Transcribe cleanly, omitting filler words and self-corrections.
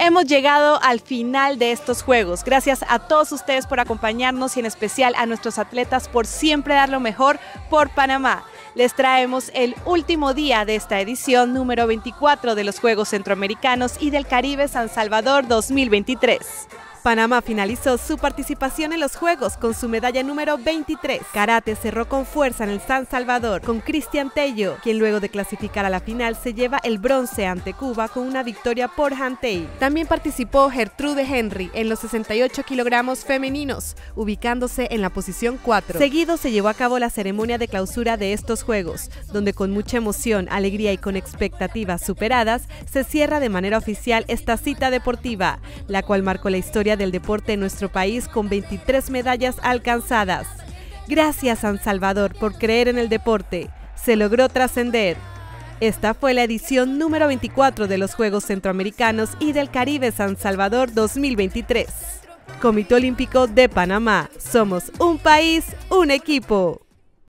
Hemos llegado al final de estos Juegos. Gracias a todos ustedes por acompañarnos y en especial a nuestros atletas por siempre dar lo mejor por Panamá. Les traemos el último día de esta edición número 24 de los Juegos Centroamericanos y del Caribe San Salvador 2023. Panamá finalizó su participación en los Juegos con su medalla número 23. Karate cerró con fuerza en el San Salvador con Cristian Tello, quien luego de clasificar a la final se lleva el bronce ante Cuba con una victoria por Hantei. También participó Gertrude Henry en los 68 kilogramos femeninos, ubicándose en la posición 4. Seguido se llevó a cabo la ceremonia de clausura de estos Juegos, donde con mucha emoción, alegría y con expectativas superadas, se cierra de manera oficial esta cita deportiva, la cual marcó la historia del deporte en nuestro país con 23 medallas alcanzadas. Gracias San Salvador por creer en el deporte. Se logró trascender. Esta fue la edición número 24 de los Juegos Centroamericanos y del Caribe San Salvador 2023. Comité Olímpico de Panamá. Somos un país, un equipo.